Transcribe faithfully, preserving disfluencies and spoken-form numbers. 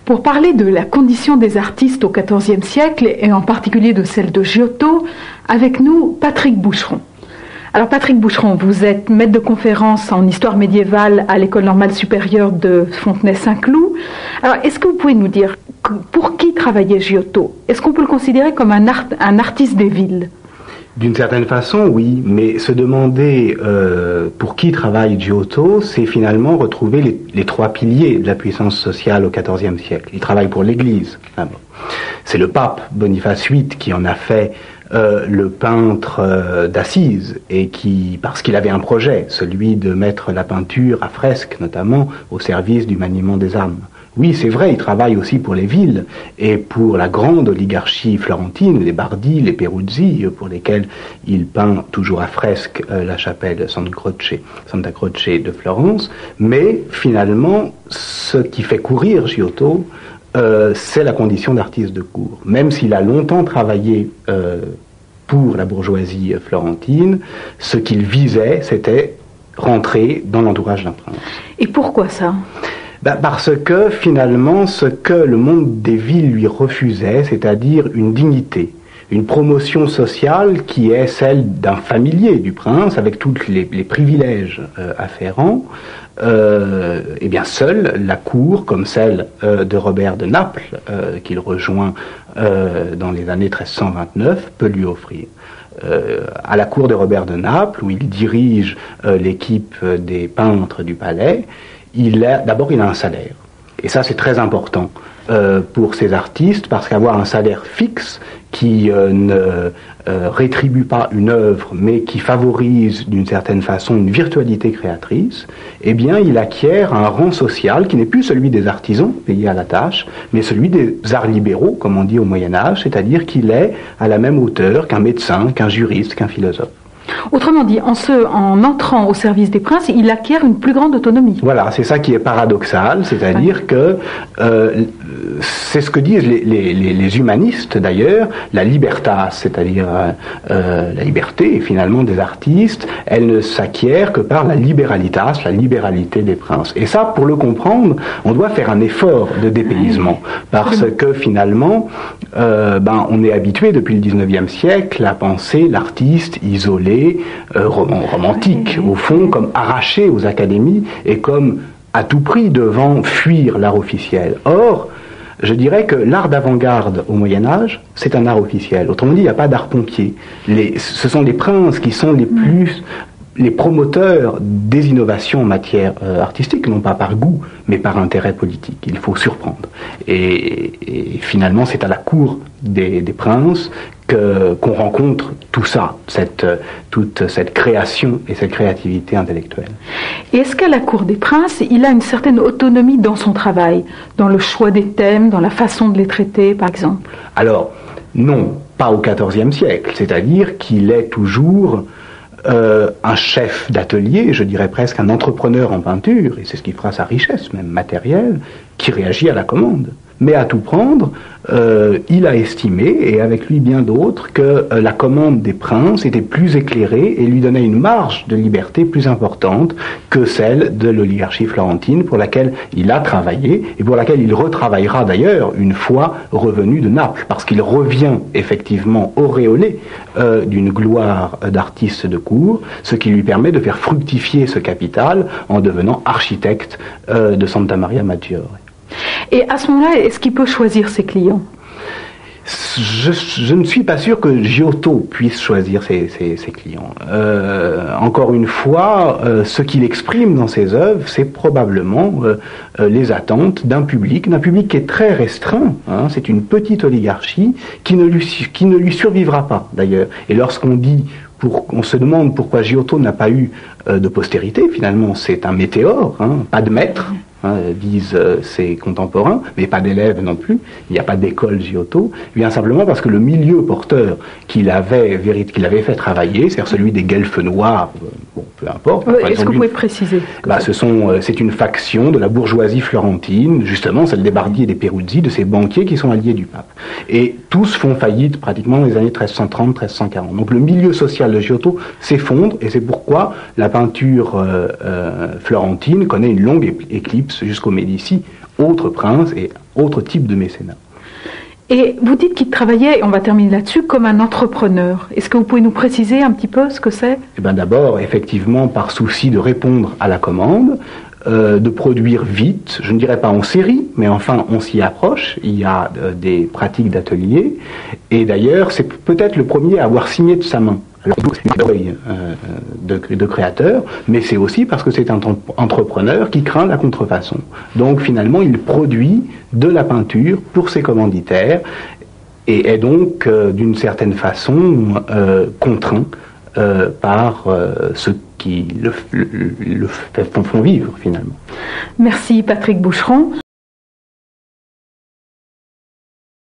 Pour parler de la condition des artistes au quatorzième siècle, et en particulier de celle de Giotto, avec nous Patrick Boucheron. Alors Patrick Boucheron, vous êtes maître de conférence en histoire médiévale à l'École normale supérieure de Fontenay-Saint-Cloud. Alors est-ce que vous pouvez nous dire pour qui travaillait Giotto? Est-ce qu'on peut le considérer comme un, art, un artiste des villes? D'une certaine façon, oui, mais se demander euh, pour qui travaille Giotto, c'est finalement retrouver les, les trois piliers de la puissance sociale au quatorzième siècle. Il travaille pour l'Église. Ah bon. C'est le pape Boniface huit qui en a fait euh, le peintre euh, d'Assise, et qui, parce qu'il avait un projet, celui de mettre la peinture à fresque, notamment, au service du maniement des âmes. Oui, c'est vrai, il travaille aussi pour les villes et pour la grande oligarchie florentine, les Bardi, les Peruzzi, pour lesquels il peint toujours à fresque euh, la chapelle Santa Croce, Santa Croce de Florence. Mais finalement, ce qui fait courir Giotto, euh, c'est la condition d'artiste de cour. Même s'il a longtemps travaillé euh, pour la bourgeoisie florentine, ce qu'il visait, c'était rentrer dans l'entourage d'un prince. Et pourquoi ça ? Ben parce que finalement, ce que le monde des villes lui refusait, c'est-à-dire une dignité, une promotion sociale qui est celle d'un familier du prince, avec tous les, les privilèges euh, afférents, euh, eh bien seule la cour, comme celle euh, de Robert de Naples, euh, qu'il rejoint euh, dans les années treize cent vingt-neuf, peut lui offrir. Euh, à la cour de Robert de Naples, où il dirige euh, l'équipe des peintres du palais, il a, d'abord il a un salaire. Et ça c'est très important euh, pour ces artistes, parce qu'avoir un salaire fixe qui euh, ne euh, rétribue pas une œuvre, mais qui favorise d'une certaine façon une virtualité créatrice, eh bien il acquiert un rang social qui n'est plus celui des artisans payés à la tâche, mais celui des arts libéraux, comme on dit au Moyen-Âge, c'est-à-dire qu'il est à la même hauteur qu'un médecin, qu'un juriste, qu'un philosophe. Autrement dit, en, ce, en entrant au service des princes, il acquiert une plus grande autonomie. Voilà, c'est ça qui est paradoxal, c'est-à-dire ouais. que euh, c'est ce que disent les, les, les humanistes d'ailleurs, la libertas, c'est-à-dire euh, la liberté finalement des artistes, elle ne s'acquiert que par la liberalitas, la libéralité des princes. Et ça, pour le comprendre, on doit faire un effort de dépaysement, parce que finalement, euh, ben, on est habitué depuis le dix-neuvième siècle à penser l'artiste isolé, Euh, romantique, au fond, comme arraché aux académies et comme à tout prix devant fuir l'art officiel. Or, je dirais que l'art d'avant-garde au Moyen-Âge, c'est un art officiel. Autrement dit, il n'y a pas d'art pompier. Les, ce sont les princes qui sont les plus les promoteurs des innovations en matière euh, artistique, non pas par goût, mais par intérêt politique. Il faut surprendre. Et, et finalement, c'est à la cour des, des princes que, qu'on rencontre tout ça, cette, toute cette création et cette créativité intellectuelle. Et est-ce qu'à la cour des princes, il a une certaine autonomie dans son travail, dans le choix des thèmes, dans la façon de les traiter, par exemple? Alors, non, pas au quatorzième siècle. C'est-à-dire qu'il est toujours Euh, un chef d'atelier, je dirais presque un entrepreneur en peinture, et c'est ce qui fera sa richesse même matérielle, qui réagit à la commande. Mais à tout prendre, euh, il a estimé, et avec lui bien d'autres, que euh, la commande des princes était plus éclairée et lui donnait une marge de liberté plus importante que celle de l'oligarchie florentine, pour laquelle il a travaillé, et pour laquelle il retravaillera d'ailleurs une fois revenu de Naples, parce qu'il revient effectivement auréolé euh, d'une gloire d'artiste de cour, ce qui lui permet de faire fructifier ce capital en devenant architecte euh, de Santa Maria Maggiore. Et à ce moment-là, est-ce qu'il peut choisir ses clients ? Je, je ne suis pas sûr que Giotto puisse choisir ses, ses, ses clients. Euh, encore une fois, euh, ce qu'il exprime dans ses œuvres, c'est probablement euh, euh, les attentes d'un public, d'un public qui est très restreint. Hein, c'est une petite oligarchie qui ne lui, qui ne lui survivra pas, d'ailleurs. Et lorsqu'on dit, pour, on se demande pourquoi Giotto n'a pas eu euh, de postérité, finalement, c'est un météore, hein, pas de maître. Hein, disent euh, ses contemporains, mais pas d'élèves non plus, il n'y a pas d'école Giotto, bien simplement parce que le milieu porteur qu'il avait, qu'il avait fait travailler, c'est-à-dire celui des guelfes noirs, euh, bon, peu importe. Euh, Est-ce que vous pouvez préciser bah, ce sont, euh, c'est une faction de la bourgeoisie florentine, justement celle des Bardi et des Peruzzi, de ces banquiers qui sont alliés du pape. Et tous font faillite pratiquement dans les années treize cent trente treize cent quarante. Donc le milieu social de Giotto s'effondre, et c'est pourquoi la peinture euh, euh, florentine connaît une longue éclipse jusqu'aux Médicis autres princes et autres types de mécénat. Et vous dites qu'il travaillait, et on va terminer là-dessus, comme un entrepreneur. Est-ce que vous pouvez nous préciser un petit peu ce que c'est? Eh bien d'abord, effectivement, par souci de répondre à la commande, euh, de produire vite, je ne dirais pas en série, mais enfin on s'y approche, il y a euh, des pratiques d'atelier, et d'ailleurs c'est peut-être le premier à avoir signé de sa main. Alors, c'est l'œil euh, de, de créateur, mais c'est aussi parce que c'est un entrepreneur qui craint la contrefaçon. Donc finalement, il produit de la peinture pour ses commanditaires et est donc euh, d'une certaine façon euh, contraint euh, par euh, ceux qui le, le, le font vivre finalement. Merci Patrick Boucheron.